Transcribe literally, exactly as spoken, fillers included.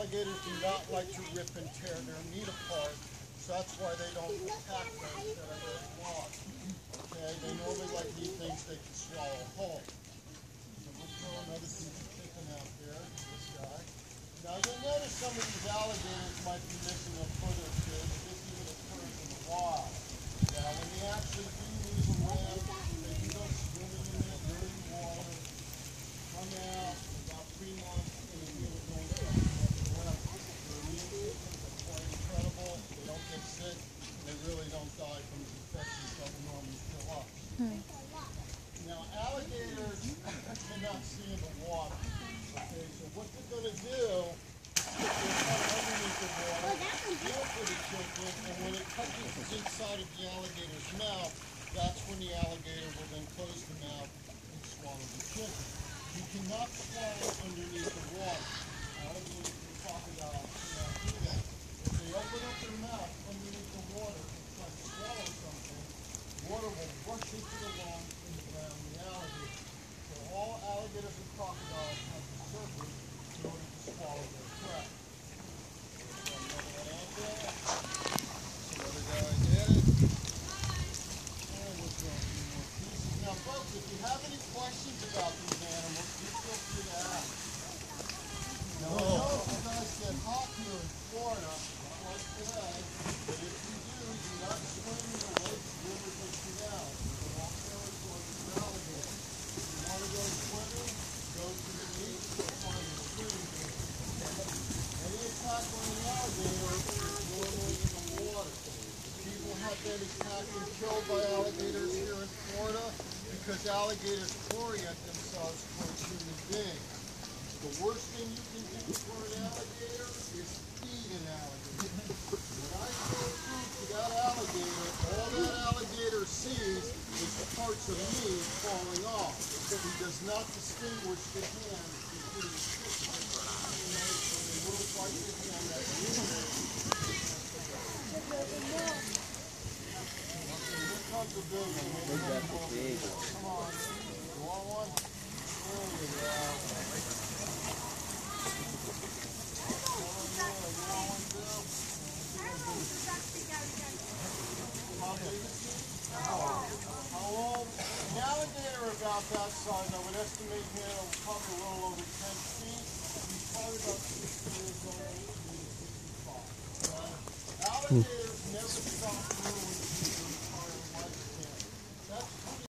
alligators do not like to rip and tear their meat apart, so that's why they don't attack those that are very long. Okay, they normally like to eat things they can swallow whole. So we'll throw another piece of chicken out there, this guy. Now you'll notice some of these alligators might be missing a foot or two, but this even occurs in the wild. Now when they actually do leave a lamb, they can go swimming in that dirty water, come out about three months, and the meal is going to come up the lamb. Their immune systems are quite incredible. They don't get sick, and they really don't die from the infections that will normally kill us. Hmm. Now alligators cannot see in the water. Okay, so what they're going to do is they're kind of underneath the water, feel for the chicken, and when it touches the inside of the alligator's mouth, that's when the alligator will then close the mouth and swallow the chicken. You cannot swallow underneath the water. Alligators and crocodiles cannot do that. If they open up their mouth underneath the water and try to swallow something, water will rush into the lungs and drown the alligator. So all alligators and crocodiles have to surface in order to swallow their prey. Another one out there. Another guy did it. And we'll throw a few more pieces. Now folks, if you have any questions about these animals, you feel free to ask. Now I know you guys get hot here in Florida, not like today, but if you do, do not swim in the lakes, rivers, or canals. These are all territories of alligators. If you want to go swimming, go to the beach or find a stream. Any attack on an alligator is normally in the water. People have been attacked and killed by alligators here in Florida because alligators orient themselves towards human beings. The worst thing you can do for an alligator is feed an alligator. When I throw food to that alligator, all that alligator sees is the parts of me falling off. He does not distinguish the hand between the chicken. When they will bite the hand, that's unit. Here comes the big one. Come on. You want one? There you go. An alligator about that size, I would estimate here, probably a little over ten feet. He's probably about sixty years old, sixty-five. Uh, alligators never stop growing in their entire lifespan. That's